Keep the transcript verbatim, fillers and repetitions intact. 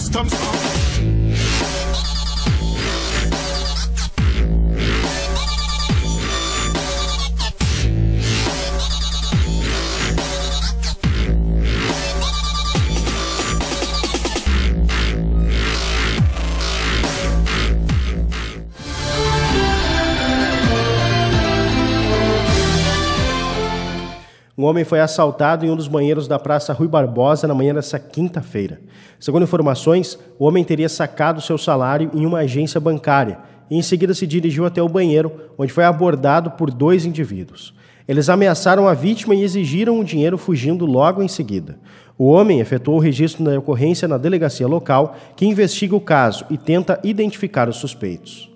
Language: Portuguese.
customs. Um homem foi assaltado em um dos banheiros da Praça Rui Barbosa na manhã dessa quinta-feira. Segundo informações, o homem teria sacado seu salário em uma agência bancária e em seguida se dirigiu até o banheiro, onde foi abordado por dois indivíduos. Eles ameaçaram a vítima e exigiram o dinheiro, fugindo logo em seguida. O homem efetuou o registro da ocorrência na delegacia local, que investiga o caso e tenta identificar os suspeitos.